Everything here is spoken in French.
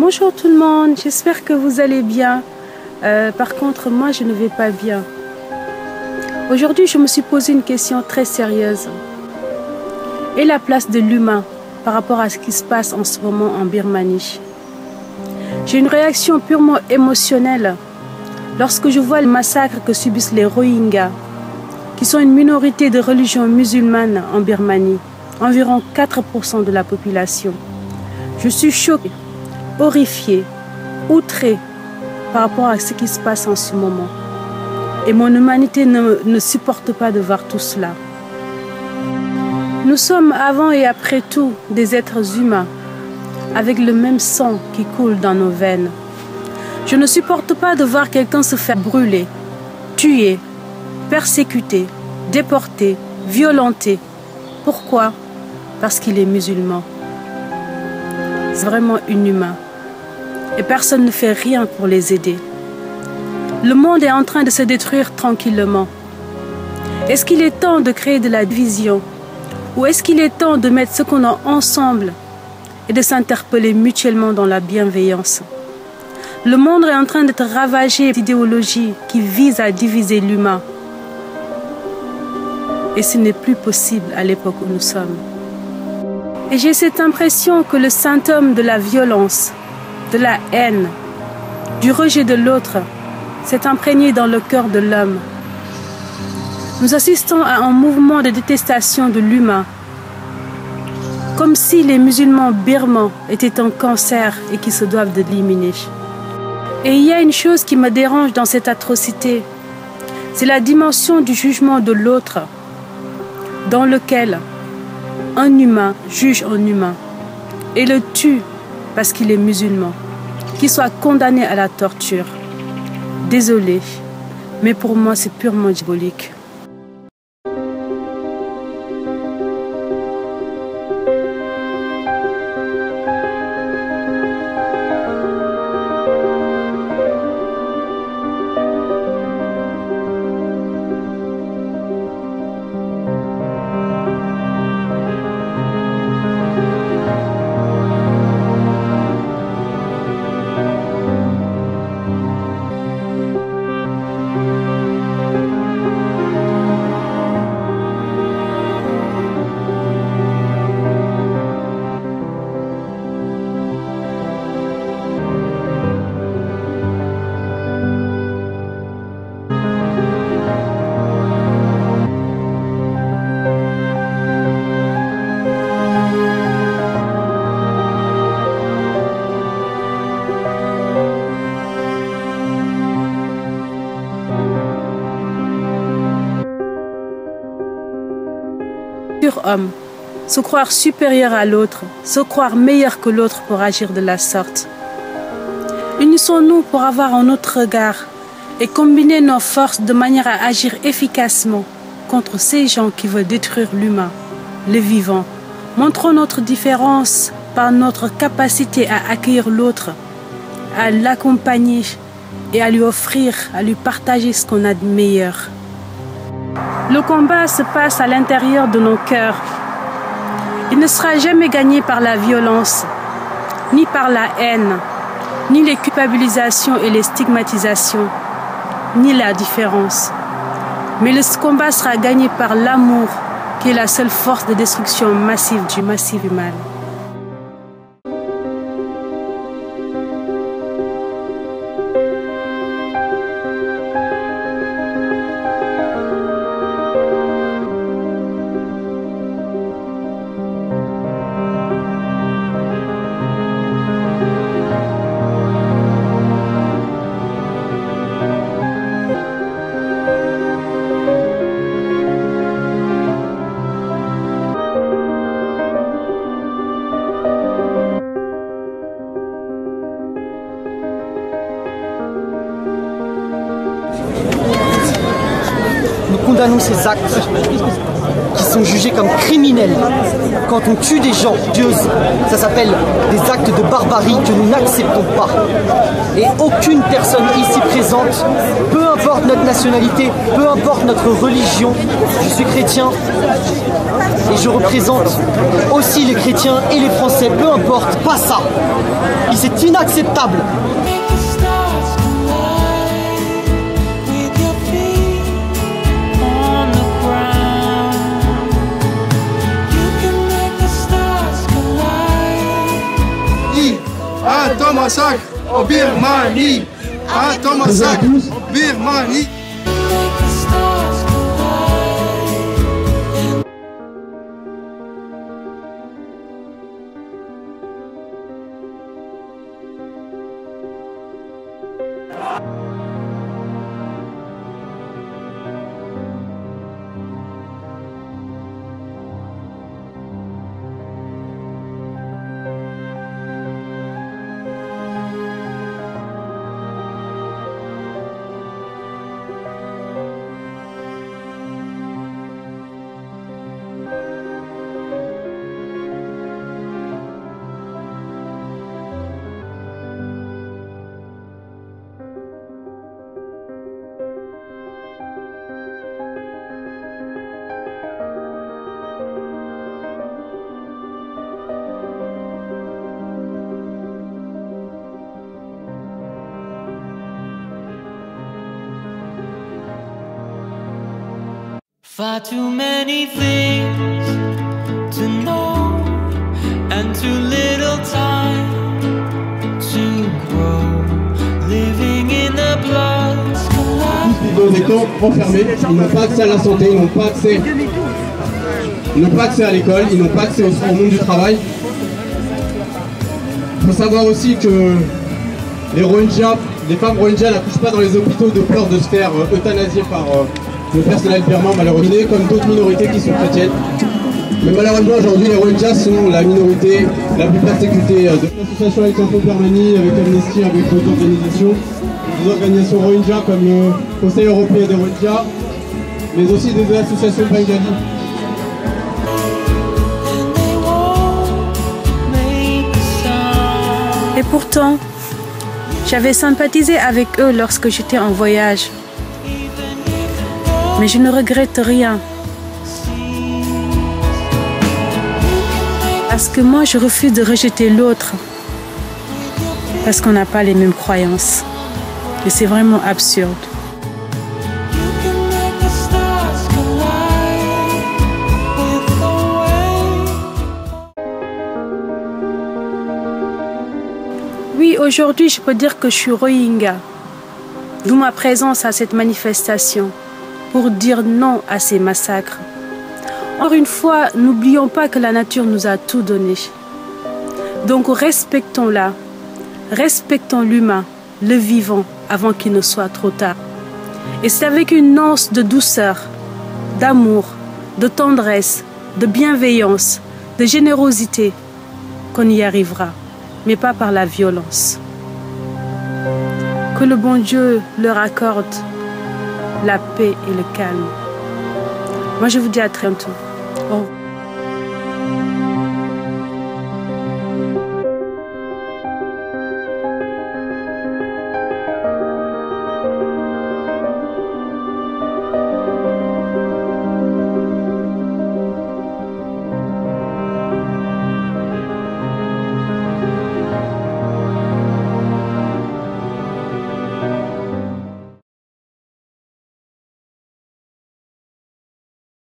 Bonjour tout le monde, j'espère que vous allez bien. Par contre, moi je ne vais pas bien. Aujourd'hui, je me suis posé une question très sérieuse. Et la place de l'humain par rapport à ce qui se passe en ce moment en Birmanie? J'ai une réaction purement émotionnelle lorsque je vois le massacre que subissent les Rohingyas, qui sont une minorité de religion musulmane en Birmanie, environ 4% de la population. Je suis choquée, horrifiée, outrée par rapport à ce qui se passe en ce moment. Et mon humanité ne supporte pas de voir tout cela. Nous sommes avant et après tout des êtres humains, avec le même sang qui coule dans nos veines. Je ne supporte pas de voir quelqu'un se faire brûler, tuer, persécuter, déporter, violenter. Pourquoi? Parce qu'il est musulman. C'est vraiment inhumain. Et personne ne fait rien pour les aider. Le monde est en train de se détruire tranquillement. Est-ce qu'il est temps de créer de la division? Ou est-ce qu'il est temps de mettre ce qu'on a ensemble et de s'interpeller mutuellement dans la bienveillance? Le monde est en train d'être ravagé d'idéologies qui visent à diviser l'humain. Et ce n'est plus possible à l'époque où nous sommes. Et j'ai cette impression que le symptôme de la violence, de la haine, du rejet de l'autre, s'est imprégné dans le cœur de l'homme. Nous assistons à un mouvement de détestation de l'humain, comme si les musulmans birmans étaient un cancer et qui se doivent d'éliminer. Et il y a une chose qui me dérange dans cette atrocité, c'est la dimension du jugement de l'autre, dans lequel un humain juge un humain et le tue parce qu'il est musulman, qu'il soit condamné à la torture. Désolé, mais pour moi c'est purement diabolique. Homme, se croire supérieur à l'autre, se croire meilleur que l'autre pour agir de la sorte. Unissons-nous pour avoir un autre regard et combiner nos forces de manière à agir efficacement contre ces gens qui veulent détruire l'humain, le vivant. Montrons notre différence par notre capacité à accueillir l'autre, à l'accompagner et à lui offrir, à lui partager ce qu'on a de meilleur. Le combat se passe à l'intérieur de nos cœurs. Il ne sera jamais gagné par la violence, ni par la haine, ni les culpabilisations et les stigmatisations, ni la différence. Mais le combat sera gagné par l'amour, qui est la seule force de destruction massive du massif humain. condamnons ces actes qui sont jugés comme criminels. Quand on tue des gens, ça s'appelle des actes de barbarie que nous n'acceptons pas. Et aucune personne ici présente, peu importe notre nationalité, peu importe notre religion, je suis chrétien et je représente aussi les chrétiens et les Français, peu importe, pas ça. Et c'est inacceptable. À ton massacre en Birmanie, à ton massacre en Birmanie. Far too many things to know and too little time to grow. Living in the blood. Ils vivent dans des camps enfermés, ils n'ont pas accès à la santé, ils n'ont pas accès à l'école, ils n'ont pas accès au monde du travail. Il faut savoir aussi que les Rohingyas, les femmes Rohingyas n'accouchent pas dans les hôpitaux de peur de se faire euthanasier par le personnel birman, malheureusement, comme d'autres minorités qui sont chrétiennes. Mais malheureusement aujourd'hui les Rohingyas sont la minorité la plus persécutée. L'association avec l'Info Birmanie, avec Amnesty, avec d'autres organisations Rohingyas comme le Conseil européen des Rohingyas, mais aussi des associations bengalis. Et pourtant, j'avais sympathisé avec eux lorsque j'étais en voyage. Mais je ne regrette rien. Parce que moi, je refuse de rejeter l'autre. Parce qu'on n'a pas les mêmes croyances. Et c'est vraiment absurde. Oui, aujourd'hui, je peux dire que je suis Rohingya. D'où ma présence à cette manifestation. Pour dire non à ces massacres. Encore une fois, n'oublions pas que la nature nous a tout donné. Donc respectons-la, respectons l'humain, le vivant, avant qu'il ne soit trop tard. Et c'est avec une once de douceur, d'amour, de tendresse, de bienveillance, de générosité qu'on y arrivera, mais pas par la violence. Que le bon Dieu leur accorde la paix et le calme. Moi, je vous dis à très bientôt. Au revoir.